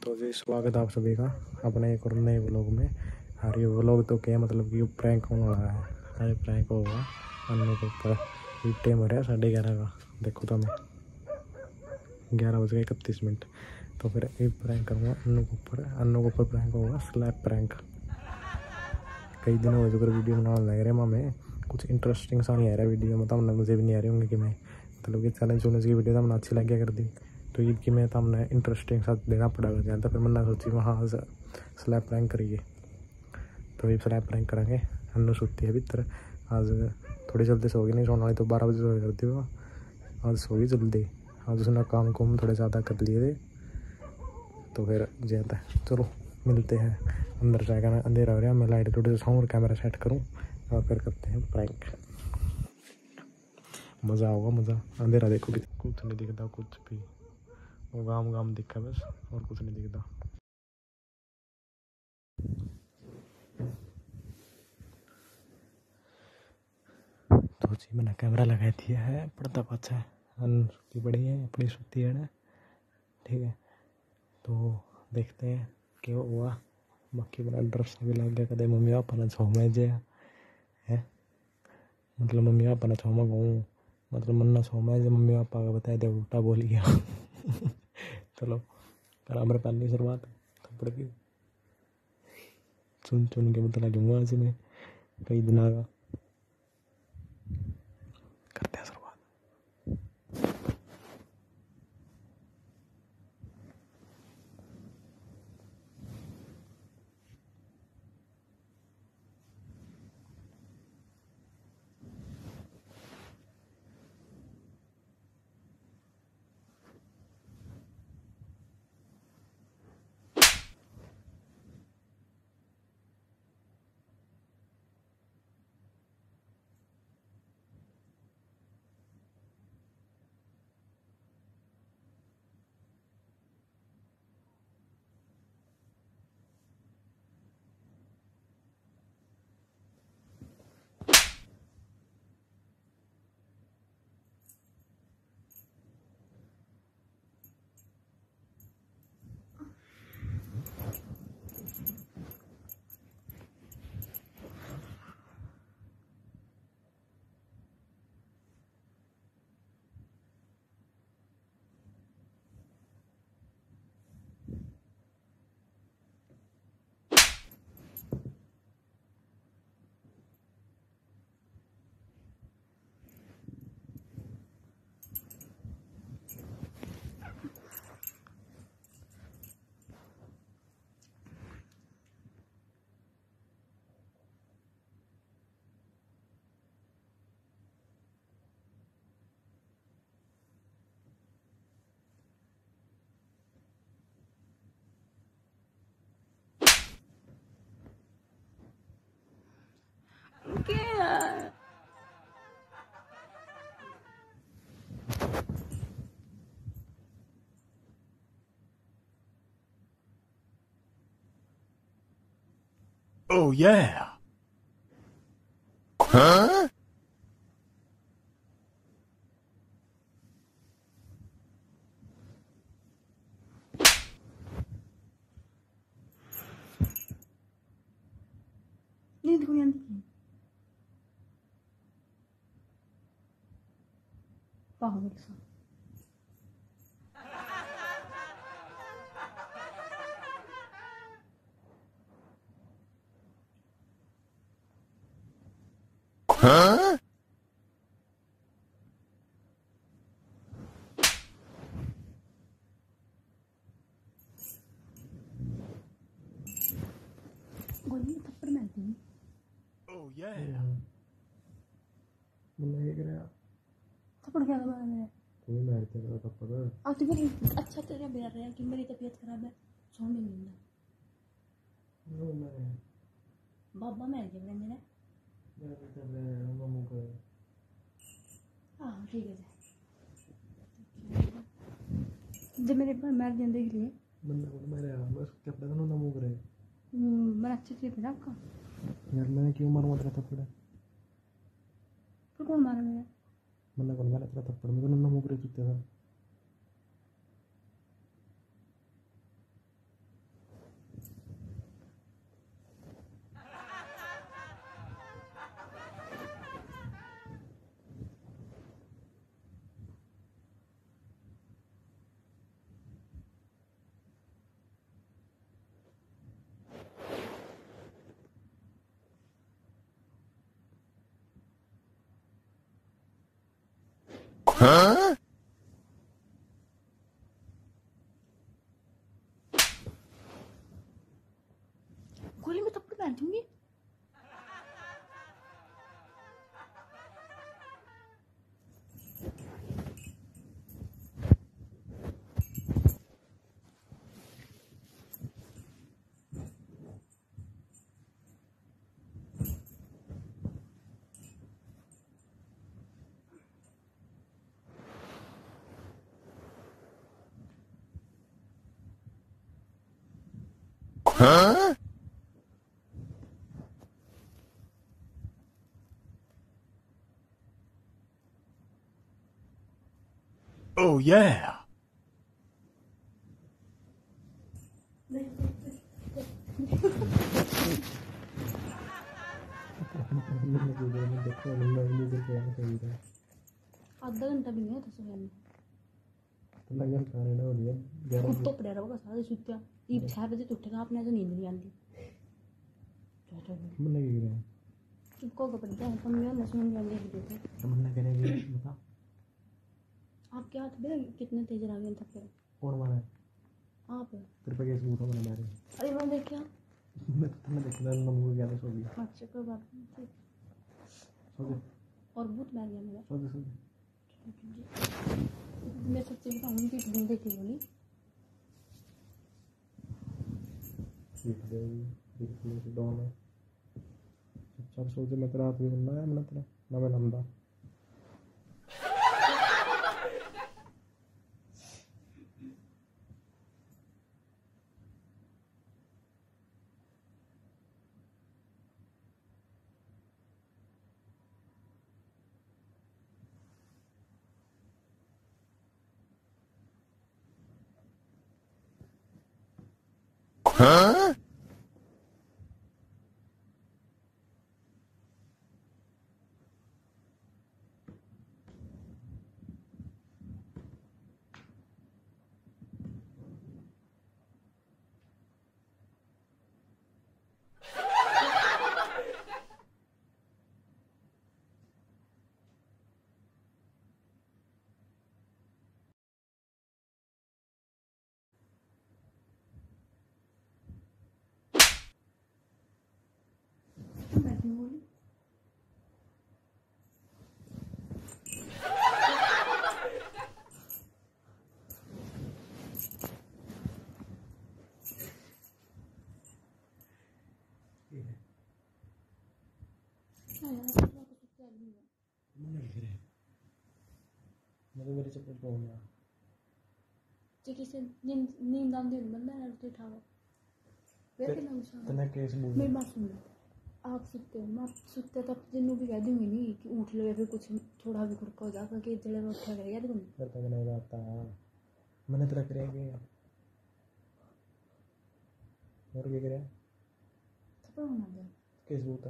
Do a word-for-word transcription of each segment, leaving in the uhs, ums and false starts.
तो जी स्वागत है आप सभी का अपने एक और नए व्लॉग में। और ये व्लॉग तो क्या मतलब कि प्रैंक होने वाला है। अरे प्रैंक होगा अन्नू के ऊपर। ये टाइम हो रहा है साढ़े ग्यारह का, देखो तो मैं ग्यारह बज गए इकतीस मिनट। तो फिर एक प्रैंक करूँगा अन्नू के ऊपर। अन्नू के ऊपर प्रैंक होगा स्लैप प्रैंक। कई दिन हो चुके वीडियो बनाने लग रहे हैं मैं, कुछ इंटरेस्टिंग सा नहीं आ रहा वीडियो, मतलब मुझे भी नहीं आ रही होंगी कि मैं मतलब कि चैलेंज चुलेंज की वीडियो तो मैंने अच्छी लग गया कर दी। तो ईद की मैं तो हमने इंटरेस्टिंग सा देना पड़ेगा ध्यान। तो फिर मैंने सोची वहाँ स्लैप प्रैंक करिए। तो ये स्लैप प्रैंक करेंगे। अन्नू सोती है भीतर आज, थोड़ी जल्दी सो गई, नहीं सोने वाली तो बारह बजे सो करती हुआ, आज सो गई जल्दी। आज उसने काम कुम थोड़े ज़्यादा कर लिए थे। तो फिर जाता है, चलो मिलते हैं अंदर जाएगा ना। अंधेरा हो रहा है, मैं लाइट थोड़ी दिखाऊँ और कैमरा सेट करूँ और फिर करते हैं प्रैंक। मज़ा होगा मज़ा। अंधेरा देखो कि कुछ नहीं दिखता, कुछ भी वो गाम गाम दिखा बस, और कुछ नहीं दिखता। तो जी मैंने कैमरा लगा दिया है, पर्दा पाछा है, अन सुती बड़ी है अपनी सुती है ना, ठीक है। तो देखते हैं क्या हुआ। बाकी बड़ा डर सा भी लग गया, कदे मम्मी पापा ने छो में जे है, मतलब मम्मी पापा ने छो में कहूँ, मतलब मन ना छो में जे मम्मी पापा का बताया दे उल्टा बोल गया। चलो करा मेरे पहली शुरुआत थप्पड़ की, चुन चुन के बता दूंगा आज मैं कई दिन का। करते हैं शुरुआत। Can't. Oh yeah. Huh? Hindi ko yan. Pahawag sa. Huh? गोली में थप्पड़ मारती हूँ. Oh yeah. मुन्ना ये क्या थप्पड़ क्या लगा है? कोई मारते हैं थप्पड़। अब तो मेरी अच्छा तेरा बेर रहा है कि मेरी तबीयत खराब है, सो नहीं मिलना. नो मैं बाबा मैं क्या बने मेरा? मैं कर रहे हैं मम्मी को। हाँ ठीक है. जब मेरे पर मार दिया देख लिए. मुन्ना को मेरे यार बस क्या पता ना ना मुंह करे। मैं अच्छे से पहना आपका. यार मैंने क्यों मारूंगा तेरा थप्पड़? फिर कौन मारा मेरा? मुन्ना को मारा तेरा थप्पड़, मेरे को ना मुंह करे चुत्ते था। गोली में थप्पड़ मार दूंगी। Oh yeah. आधा घंटा भी नहीं होता सोने में। लगन खाने हो रही है ग्यारह कुत्तों पड़ा रहोगा सारा सुत्या। ये छह बजे तो उठेगा आपने तो नींद नहीं आती। मन लगी रहा है चुपको का पड़ता है तुम ना सुन जाने की देते। मन करेंगे बता आप क्या हाथ में कितने तेज आ गए थप्पड़? कौन मारा है आप तेरे पे केस बूटा मैंने मारे अरे मैं देखा मैं तुम्हें देखना नमू क्या सो गया अच्छा कोई बात नहीं। सो जा और भूत मार गया मेरा। सो जा सो जा मैं सच्ची बताऊँ उनकी फिल्म देखी बोली देख दे देख ले से डॉन है चल सो जा मैं तेरा हाथ भी बनना है मैं तेरा ना मैं नंदा बैठी बोली मेरे मेरे चप्पल तो होगा किसी नींद नींद आंदी बंदा है तो उठाओ वैसे ना उठा तने केस बोल मेरी बात सुन आप सुनते हो मैं सुनते तब जिन्हों भी कह दूंगी नहीं कि उठ लो या फिर कुछ थोड़ा भी खुड़का हो जाता कि जड़े में उठा करेगा तुम फिर तक नहीं आता मैंने तेरा करेंगे और क्या करे थप्पड़ मार दिया केस बोलता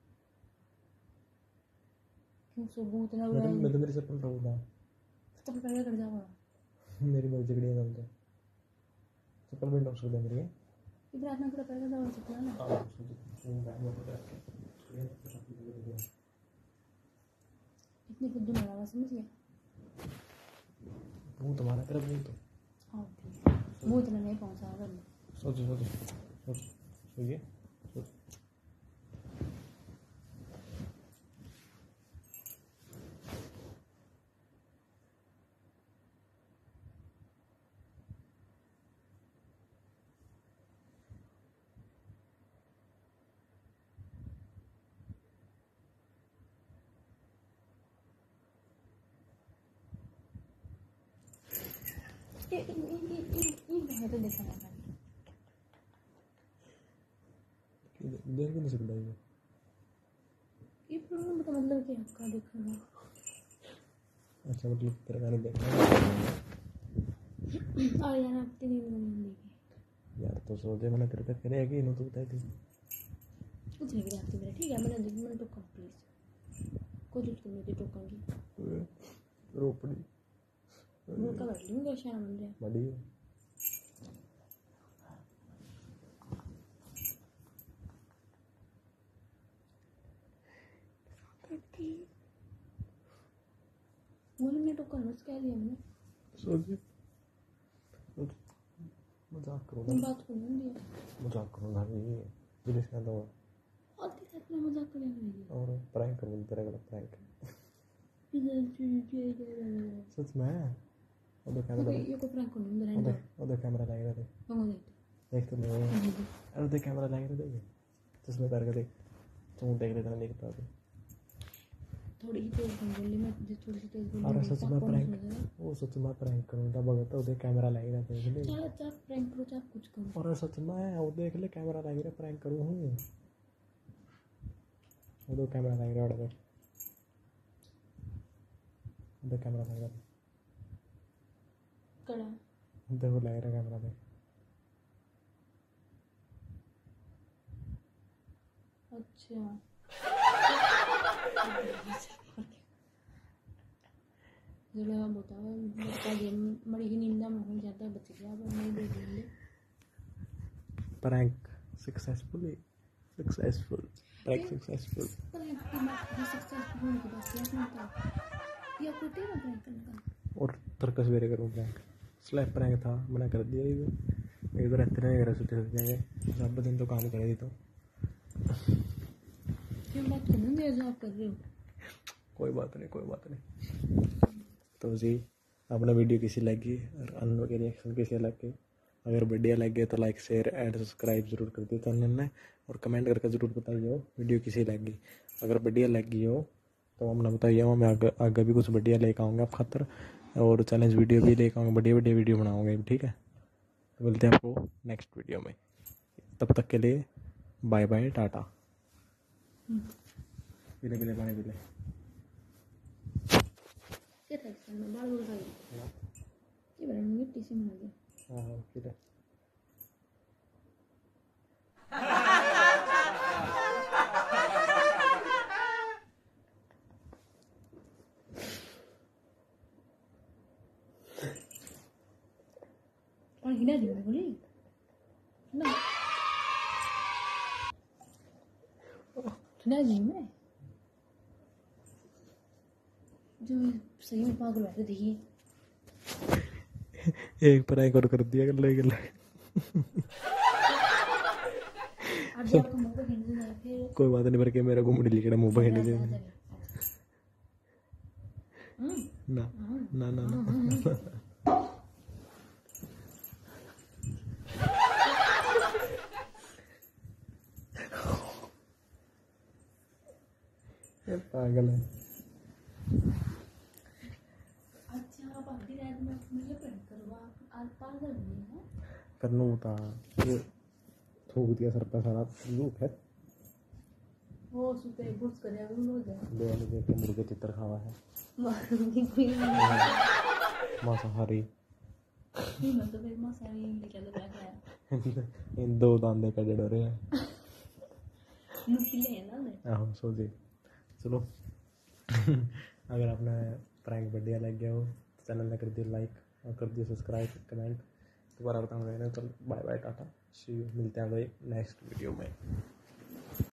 क्यों सबूत ना मैं तो हुआ मैं तो मेरे चप्पल रहूँगा तो पहले कर जाओ मेरी मर्जी कड़ी ना तो चप्पल भी नौसर दे मेरी इधर आना थोड़ा पहले जाओ चप्पल ना हाँ इतनी बुद्धू लगा हुआ समझ गया वो तुम्हारा तेरा वो तो हाँ ठीक वो इतना नहीं पहुँचा अगर सोच सोच सोच सोचिए सोच ये ये ये ये ये है तो देखा ना देख भी नहीं सकता ये ये प्रॉब्लम का मतलब क्या है आपका देखना अच्छा मतलब तेरा गाने देखना आ यार आप तीन दिन देखी यार तो सोचे मैंने तेरे पे करेगी इन्हों तो बताई थी कुछ नहीं करा आपकी मेरा ठीक है मैंने मैंने टोका प्लीज कोई चीज़ करने की टोकांगी रोपड़ी वो का बैठ लूँगा शाम बन रहा बड़ी वो नहीं टोका कह रही हमने सोचिए मजाक करूँगा बात को नहीं दिया मजाक करूँगा ये पुलिस का तो आती है अपना मजाक करने लगी और प्रैंक करूँगा तेरे को प्रैंक सच में ओदे कैमरा ये को प्रैंक करने में रहने ओदे ओदे कैमरा लगेगा देख दो देख देख तो ले अरे देख कैमरा लगेगा देख चश्मे करके देख तू देख लेता नहीं दिखता तो थोड़ी ही तेज बोली मैं जो थोड़ी सी तेज बोली अरे सच में प्रैंक वो सच में प्रैंक करूँगा भगत ओदे कैमरा लगेगा देख ले चल चल प्रैंक करो चाहे कुछ करो अरे सच में वो देख ले कैमरा लगेगा प्रैंक करूँ हूँ वो दो कैमरा लगेगा और देख ओदे कैमरा लगेगा कड़ा देखो लगेगा कैमरा देख अच्छा जरा बताओ बता दे मरी ही नींद में हो जाता है बच गया पर नहीं दे देंगे prank successfully successful prank successful prank की बात सक्सेसफुल होने की बात क्या सुनता या कोटे ना प्रैंक करने का और तरकस वेरे करूँ प्रैंक स्लैप प्रैंक था मना कर दिया ये एक बार इतने मेरा सोचे सोच जाएंगे सब दिन तो काम करे तो क्यों बात करने दे जो आप कर रहे हो कोई बात नहीं कोई बात नहीं तो जी अपना वीडियो किसी लगी और अन्य के रिएक्शन किसी लगे अगर बढ़िया लगे तो लाइक शेयर एंड सब्सक्राइब जरूर कर दियो चैनल में और कमेंट करके ज़रूर बताइए वीडियो किसी लगी अगर बढ़िया लगी हो तो हमने बताइए मैं आगे आगे भी कुछ बढ़िया लेकर आऊँगा आप खातर और चैलेंज वीडियो भी लेकर आऊँगा बढ़िया बढ़िया वीडियो बनाऊँगा ठीक है तो मिलते हैं आपको नेक्स्ट वीडियो में तब तक के लिए बाय बाय टाटा पीले पीले पानी पीले क्या था इसमें बाल बोल रहा है ये बड़ा मिट्टी से मिल गया हाँ हाँ पीले और हिना जी बोली ना हिना जी में जो सही में पागल बैठे देखिए एक प्रैंक और कर दिया कर ले कर ले आज आपको मुंह पे हिंदी ना फिर कोई बात नहीं पर के मेरा घूमने लिखड़ा मुंह पे हिंदी दे ना ना ना ना ये पागल है अच्छा आप आधी रात में मुझे प्रैंक करवा आज पागल नहीं है करना होता ये थूक दिया सर पे सारा लूट है वो सुते बुर्स करे अब लो जाए दो वाले देख के मुर्गे चित्र खावा है मारूंगी कोई नहीं मांसाहारी नहीं मैं तो फिर मसाले निकल रहा है इन दो दांते का जड़ रहे हैं नुकीले है ना मैं आहो सो जी चलो अगर आपने प्रैंक बढ़िया लग गया हो तो चैनल में कर दिए लाइक और कर दिए सब्सक्राइब कमेंट दोबारा बताऊँगा तो bye bye tata see you मिलते हैं भाई नेक्स्ट वीडियो में।